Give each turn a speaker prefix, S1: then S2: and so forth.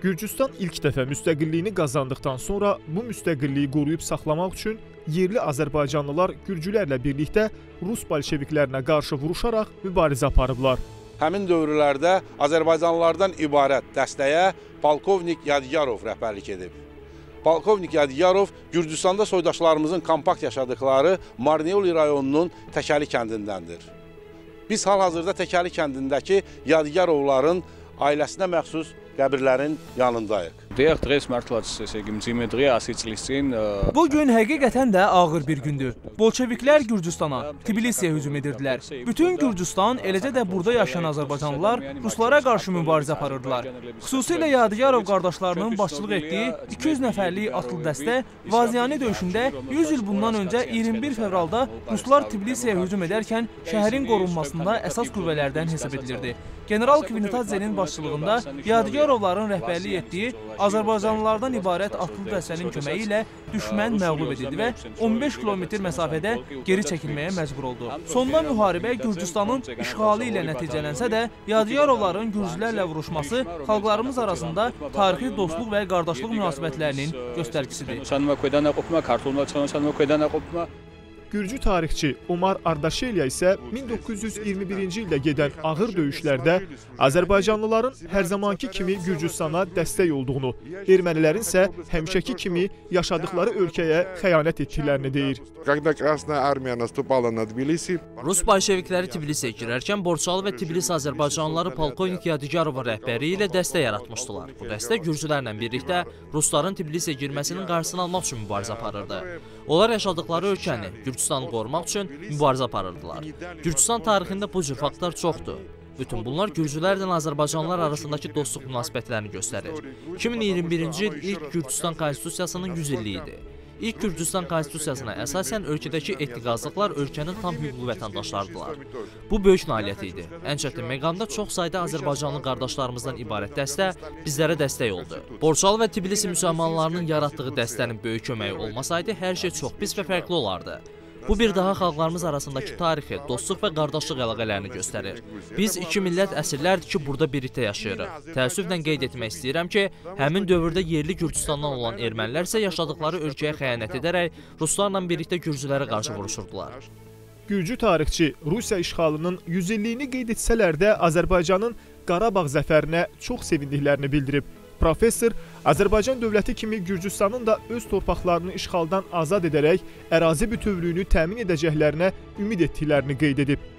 S1: Gürcüstan ilk dəfə müstəqilliyini qazandıqdan sonra bu müstəqilliyi qoruyub saxlamaq üçün yerli Azərbaycanlılar gürcülərlə birlikdə Rus bolşeviklərinə qarşı vuruşaraq mübarizə aparıblar.
S2: Həmin dövrlərdə Azərbaycanlılardan ibarət dəstəyə Polkovnik Yadigarov rəhbərlik edib. Polkovnik Yadigarov Gürcüstanda soydaşlarımızın kompakt yaşadıkları Marneoli rayonunun Təkəli kəndindəndir. Biz hal-hazırda Təkəli kəndindəki Yadigarovların ailəsinə məxsus qəbirlərin yanındayıq.
S3: Bugün həqiqətən də ağır bir gündür. Bolşeviklər Gürcüstana, Tbilisiyə hücum edirdilər. Bütün Gürcüstan, eləcə də burada yaşayan Azərbaycanlılar Ruslara qarşı mübarizə aparırdılar. Xüsusilə Yadigarov qardaşlarının başçılıq etdiyi 200 nəfərlik atlı dəstə Vaziyani döyüşündə 100 il bundan öncə 21 fevralda Ruslar Tbilisiyə hücum edərkən şəhərin qorunmasında əsas qüvvələrdən hesab edilirdi. General Kvintadzenin başçılığında Yadigarovların rəhbərlik etdiyi Azərbaycanlılardan ibarət atlı dəstənin köməyi ilə düşmən məğlub edildi və 15 kilometr məsafədə geri çəkilməyə məcbur oldu. Sonda müharibə Gürcüstanın işğalı ilə nəticələnsə də, Yadigarovların gürcülərlə vuruşması xalqlarımız arasında tarixi dostluq və qardaşlıq münasibətlərinin göstərgisidir.
S1: Gürcü tarixçi Omar Ardaşelya isə 1921-ci ildə gedən ağır döyüşlərdə Azərbaycanlıların hər zamanki kimi Gürcüstana dəstək olduğunu, ermənilərin isə həmişəki kimi yaşadıkları ölkəyə xəyanət etdiklərini deyir.
S4: Rus bolşevikləri Tbilisiyə girərkən Borçalı və Tbilisi Azərbaycanlıları Polkovnik Yadigarovun rəhbərliyi ilə dəstə yaratmışdılar. Bu dəstə gürcülərlə birlikdə Rusların Tbilisiyə girməsinin qarşısını almaq üçün mübarizə aparırdı. Onlar yaşadıkları ölkəni, Gürcüstanı qorumaq üçün mübarizə aparırdılar. Gürcüstan tarixində bu cür faktlar çoxdur. Bütün bunlar gürcülərlə Azərbaycanlılar arasındakı dostluq münasibətlərini göstərir. 2021-ci il ilk Gürcüstan konstitusiyasının 100 illiyi idi. İlk Gürcüstan konstitusiyasına əsasən ölkədəki etniqazlıqlar ölkənin tam hüquqlu vətəndaşlarıdırlar. Bu böyük nailiyyət idi. Ən çətin məqamda çox sayda Azərbaycanlı qardaşlarımızdan ibarət dəstə bizlərə dəstək oldu. Borçalı və Tbilisi müsəlmanlarının yaratdığı dəstənin böyük köməyi olmasaydı, hər şey çox pis və fərqli olardı. Bu bir daha xalqlarımız arasındakı tarixi, dostluq və qardaşlıq əlaqələrini göstərir. Biz iki millət əsrlərdir ki, burada birlikdə yaşayırıq. Təəssüflə qeyd etmək istəyirəm ki, həmin dövrdə yerli Gürcüstandan olan ermənilər isə yaşadıkları ölkəyə xəyanət edərək Ruslarla birlikdə gürcülərə qarşı vuruşurdular.
S1: Gürcü tarixçi Rusiya işğalının 100 illiyini qeyd etsələr də Azərbaycanın Qarabağ zəfərinə çox sevindiklərini bildirib. Professor Azərbaycan dövləti kimi Gürcüstanın da öz torpaqlarını işğaldan azad edərək ərazi bütövlüyünü təmin edəcəklərinə ümid etdiklərini qeyd edib.